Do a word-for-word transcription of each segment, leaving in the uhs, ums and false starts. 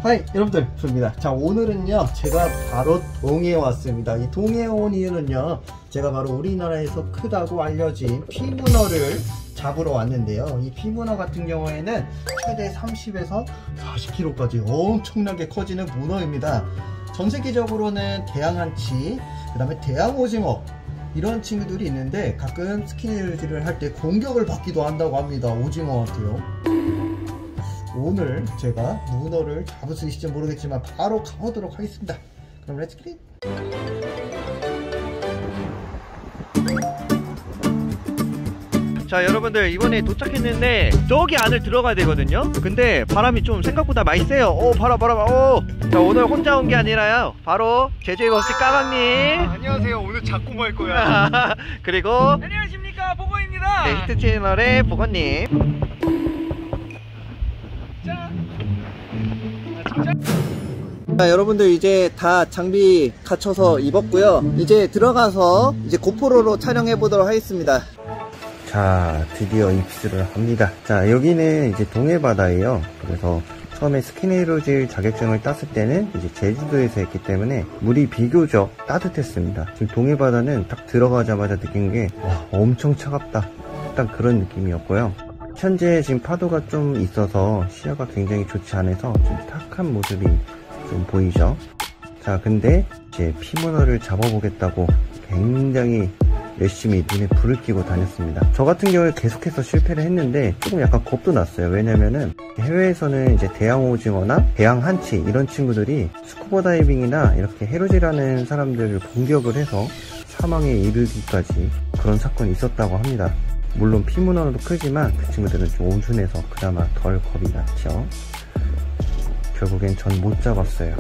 하이 여러분들, 조입니다. 자, 오늘은요 제가 바로 동해에 왔습니다. 이 동해에 온 이유는요, 제가 바로 우리나라에서 크다고 알려진 피문어를 잡으러 왔는데요, 이 피문어 같은 경우에는 최대 삼십에서 사십 킬로그램까지 엄청나게 커지는 문어입니다. 전 세계적으로는 대양한치, 그 다음에 대양오징어, 이런 친구들이 있는데 가끔 스키니를 할 때 공격을 받기도 한다고 합니다, 오징어한테요. 오늘 제가 문어를 잡을 수 있을지 모르겠지만 바로 가보도록 하겠습니다. 그럼 렛츠 기릿! 자, 여러분들 이번에 도착했는데 저기 안을 들어가야 되거든요. 근데 바람이 좀 생각보다 많이 세요. 오, 바람 바람. 오. 자, 오늘 혼자 온 게 아니라요, 바로 제주의 법칙 까방님. 아, 안녕하세요. 오늘 잡고 말 거야. 그리고 안녕하십니까, 보거입니다. 네, 히트 채널의 보거님. 자, 여러분들 이제 다 장비 갖춰서 입었고요. 이제 들어가서 이제 고프로로 촬영해 보도록 하겠습니다. 자, 드디어 입수를 합니다. 자, 여기는 이제 동해바다예요. 그래서 처음에 스키네이로질 자격증을 땄을 때는 이제 제주도에서 했기 때문에 물이 비교적 따뜻했습니다. 지금 동해바다는 딱 들어가자마자 느낀 게 와, 엄청 차갑다, 딱 그런 느낌이었고요. 현재 지금 파도가 좀 있어서 시야가 굉장히 좋지 않아서 좀 탁한 모습이 좀 보이죠. 자, 근데 이제 피문어를 잡아보겠다고 굉장히 열심히 눈에 불을 켜고 다녔습니다. 저 같은 경우에 계속해서 실패를 했는데 조금 약간 겁도 났어요. 왜냐면은 해외에서는 이제 대양오징어나 대양한치 이런 친구들이 스쿠버 다이빙이나 이렇게 해루질하는 사람들을 공격을 해서 사망에 이르기까지 그런 사건이 있었다고 합니다. 물론 피문어도 크지만 그 친구들은 좀 온순해서 그나마 덜 겁이 났죠. 결국엔 전 못 잡았어요.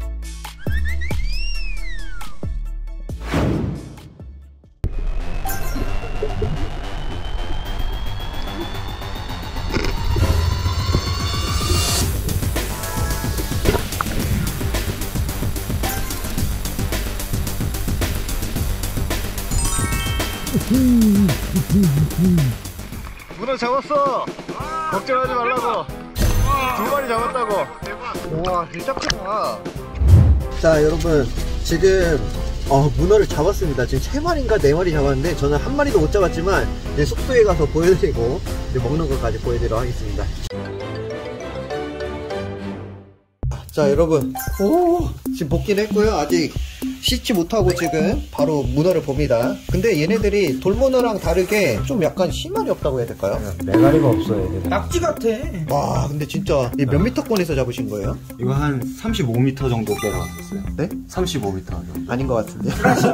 문어 잡았어. 걱정하지 말라고. 두 마리 잡았다고. 우와, 진짜 크다. 자, 여러분 지금 어, 문어를 잡았습니다. 지금 세 마리인가 네 마리 잡았는데 저는 한 마리도 못 잡았지만 이제 숙소에 가서 보여드리고 이제 먹는 것까지 보여드리도록 하겠습니다. 자, 여러분, 오, 지금 볶긴 했고요. 아직 씻지 못하고 지금 바로 문어를 봅니다. 근데 얘네들이 돌문어랑 다르게 좀 약간 힘이 없다고 해야 될까요? 메가리가 없어요, 얘들은. 낙지 같아. 와, 근데 진짜 이 몇 미터권에서 잡으신 거예요? 이거 한 삼십오 미터 정도 들어갔었어요. 네? 삼십오 미터 정도. 아닌 것 같은데.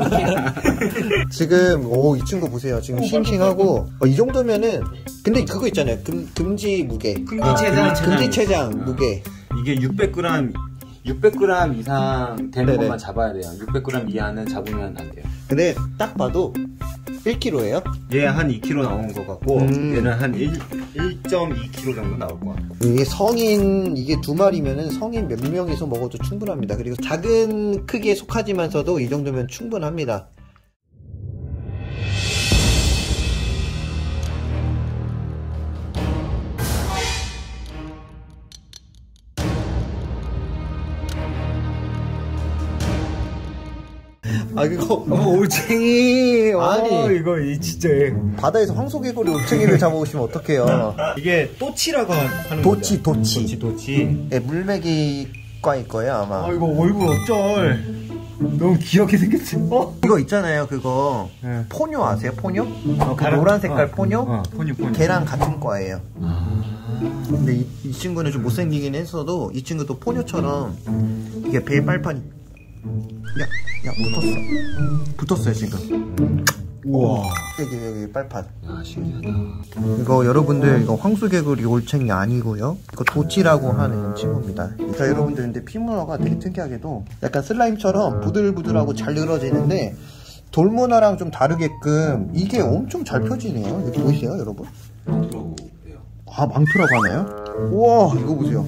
지금 오, 이 친구 보세요. 지금 싱싱하고 어, 이 정도면은, 근데 그거 있잖아요. 금, 금지 무게. 금지체장. 금지체장 무게. 이게 육백 그램 육백 그램 이상 되는 네네. 것만 잡아야 돼요. 육백 그램 이하는 잡으면 안 돼요. 근데 딱 봐도 일 킬로그램예요. 얘 한 이 킬로그램 나온 것 같고, 음. 얘는 한 일 점 이 킬로그램 정도 나올 것 같고. 이게 성인, 이게 두 마리면은 성인 몇 명이서 먹어도 충분합니다. 그리고 작은 크기에 속하지만서도 이 정도면 충분합니다. 아, 이거 어, 올챙이. 아니. 어, 이거 이 진짜. 바다에서 황소개구리 올챙이를 잡아오시면 어떡해요. 이게 또치라고 하는 도치, 거죠. 도치. 도치, 도치. 네, 물메기과일 거예요, 아마. 아, 이거 얼굴 어쩔. 너무 귀엽게 생겼지. 어? 이거 있잖아요, 그거. 네. 포뇨 아세요, 포뇨? 어, 그 노란 색깔 포뇨? 어, 포뇨, 포뇨. 걔랑 같은 과예요. 근데 이, 이 친구는 좀 못생기긴 했어도 이 친구도 포뇨처럼 이게 배 빨판이, 야, 야, 붙었어. 붙었어요, 지금. 우와. 여기, 여기 빨판. 아, 신기하다. 이거 여러분들, 이거 황소개구리 올챙이 아니고요, 이거 도치라고 하는 친구입니다. 자, 여러분들, 근데 피문어가 되게 특이하게도 약간 슬라임처럼 부들부들하고 잘 늘어지는데 돌문어랑 좀 다르게끔 이게 엄청 잘 펴지네요. 여기 보이세요, 여러분? 망토라고 해요. 아, 망토라고 하나요? 우와, 이거 보세요.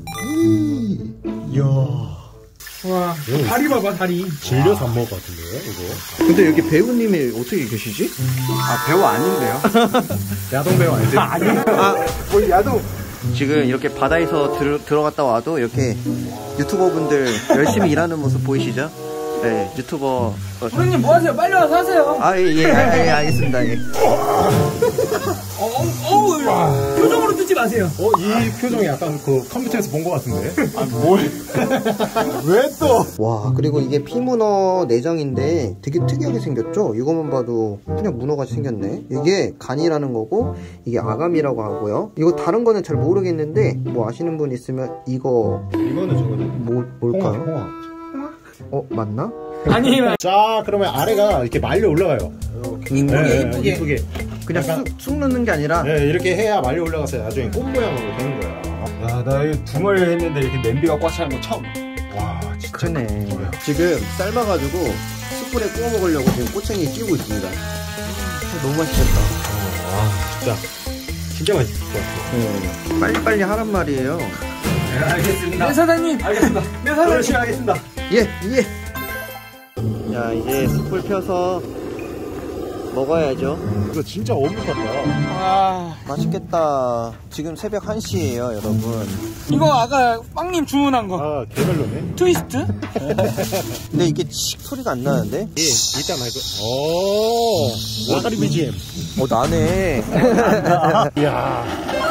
이야. 와, 다리 봐봐, 다리. 질려서 안 먹을 것 같은데요, 이거? 근데 여기 배우님이 어떻게 계시지? 아, 배우 아닌데요? 야동 배우 아닌데? 아, 뭐 야동, 지금 이렇게 바다에서 들, 들어갔다 와도 이렇게 유튜버 분들 열심히 일하는 모습 보이시죠? 네, 유튜버. 어, 형님 뭐 하세요? 빨리 와서 하세요. 아, 예, 예, 아, 예, 알겠습니다. 예. 어, 어우, 표정으로 듣지 마세요. 어, 이 표정이 약간 그 컴퓨터에서 본 것 같은데? 아, 뭘? 왜 또? 와, 그리고 이게 피문어 내장인데 되게 특이하게 생겼죠? 이거만 봐도 그냥 문어같이 생겼네. 이게 간이라는 거고 이게 아감이라고 하고요. 이거 다른 거는 잘 모르겠는데 뭐 아시는 분 있으면 이거 이거는 저거죠. 뭐, 뭘까요? 홍합, 홍합. 어, 맞나? 아니면 자, 그러면 아래가 이렇게 말려 올라가요. 음, 네, 이쁘게. 이쁘게. 그냥 약간- 쑥, 쑥 넣는 게 아니라 네, 이렇게 해야 말려 올라가서 나중에 꽃 모양으로 되는 거야. 야, 나 이거 두 마리 했는데 이렇게 냄비가 꽉 차는 거 처음. 와, 진짜. 그러네. 지금 삶아가지고 숯불에 구워 먹으려고 지금 꼬챙이 끼우고 있습니다. 너무 맛있겠다. 와, 진짜. 진짜 맛있을 것 같아. 네. 빨리빨리 하란 말이에요. 네, 알겠습니다. 네 사장님. 알겠습니다. 네 사장님. 열심히 하겠습니다. 예, 예. 자, 이제 숯불 펴서 먹어야죠. 이거 진짜 어묵 같다. 아, 맛있겠다. 지금 새벽 한 시예요, 여러분. 이거 아까 빵님 주문한 거. 아, 개별로네. 트위스트? 근데 이게 칙 소리가 안 나는데? 예, 일단 말고. 오, 와가리 비지엠. 어, 나네. 이야.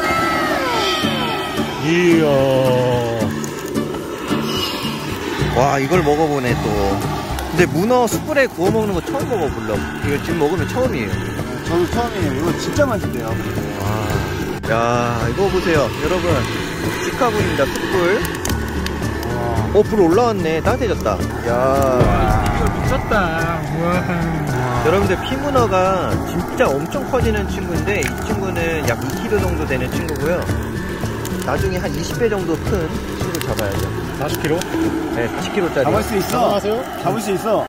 이야. 와, 이걸 먹어보네, 또. 근데 문어 숯불에 구워 먹는 거 처음 먹어볼라. 이거 지금 먹으면 처음이에요. 저도 처음이에요. 이거 진짜 맛있대요. 야, 이거 보세요. 여러분. 직화분입니다, 숯불. 어, 불 올라왔네. 따뜻해졌다. 야. 미쳤다. 우와. 여러분들, 피문어가 진짜 엄청 커지는 친구인데, 이 친구는 약 이 킬로그램 정도 되는 친구고요. 나중에 한 이십 배 정도 큰 친구를 잡아야죠. 사십 킬로그램? 네, 사십 킬로그램짜리. 잡을 수 있어. 잡아가세요? 잡을 수 있어.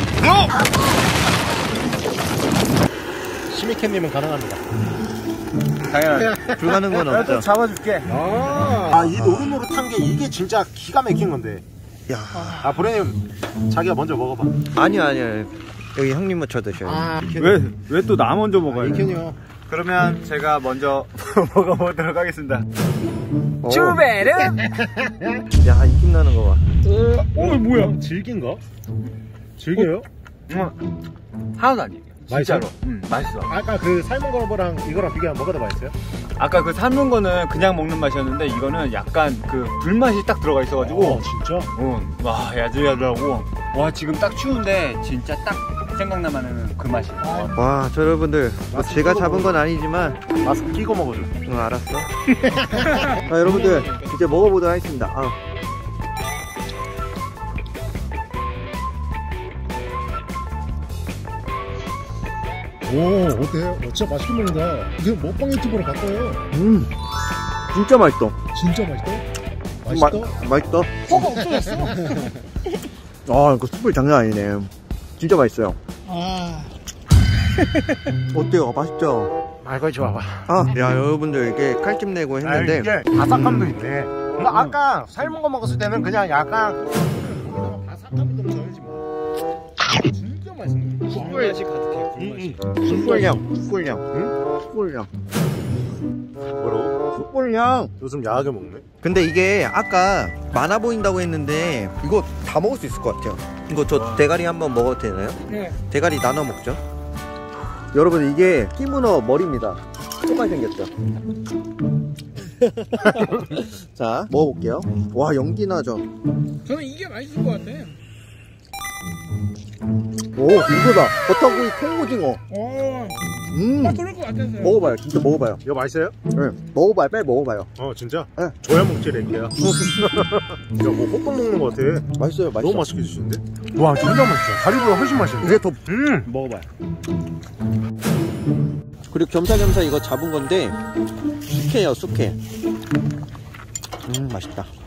시미캔님은 가능합니다. 당연하죠. 불가능한 건 없죠. 잡아줄게. 아, 이 노릇노릇한 게 이게 진짜 기가 막힌 건데. 야. 아, 브레님, 자기가 먼저 먹어봐. 아니요, 아니요. 여기 형님 먼저 드셔요. 아, 왜, 왜 또 나 먼저 먹어요? 이캔이요. 그러면 제가 먼저 먹어보도록 하겠습니다. 어. 주베르? 야, 입김 나는 거 봐. 어, 뭐야? 질긴 거? 질겨요? 하나도 아니에요. 맛있어요? 진짜로. 음, 맛있어. 아까 그 삶은 거랑 이거랑 비교하면 뭐가 더 맛있어요? 아까 그 삶은 거는 그냥 먹는 맛이었는데 이거는 약간 그 불맛이 딱 들어가 있어가지고 어, 진짜? 어, 와 야들야들하고 와 지금 딱 추운데 진짜 딱 생각나면은 그 맛이야. 와, 저 여러분들. 뭐 제가 잡은 건 아니지만. 마스크 끼고 먹어줘. 응, 알았어. 자, 여러분들. 이제 먹어보도록 하겠습니다. 아. 오, 어때요? 어, 진짜 맛있게 먹는다. 이거 먹방 유튜브로 바꿔요. 음. 진짜 맛있어. 진짜 맛있다? 맛있다? 마, 맛있다. 허가 없어졌어. 아, 이거 숯불 장난 아니네. 진짜 맛있어요. 아. 어때요? 맛있죠? 말걸 좋아봐. 아, 야, 여러분들 이게 칼집 내고 했는데. 이게 바삭함도 있네. 근데 아까 삶은 거 먹었을 때는 그냥 약간 바삭함이 좀 덜지만 진짜 맛있네. 숯불맛이 가득해. 숯불향, 숯불향. 응? 숯불향. 뭐라고? 숯불향. 요즘 야하게 먹네. 근데 이게 아까 많아 보인다고 했는데 이거 다 먹을 수 있을 것 같아요. 이거 저 대가리 한번 먹어도 되나요? 네. 대가리 나눠 먹죠. 여러분, 이게 피문어 머리입니다. 똑같이 생겼죠. 자, 먹어볼게요. 와, 연기 나죠. 저는 이게 맛있을 것 같아. 오, 이거다. 버터구이 통오징어. 어. 음, 막 그럴 것 같았어요. 먹어봐요. 진짜 먹어봐요. 이거 맛있어요? 네, 먹어봐요. 빨리 먹어봐요. 어, 진짜? 네. 줘야 먹지, 랭게야. 야, 뭐 호떡 먹는 거 같아. 맛있어요, 맛있어. 너무 맛있게 주시는데? 와, 진짜 맛있어. 다리보다 훨씬 맛있는데? 이게 더. 음, 먹어봐요. 그리고 겸사겸사 이거 잡은 건데 숙회예요, 숙회. 음, 맛있다.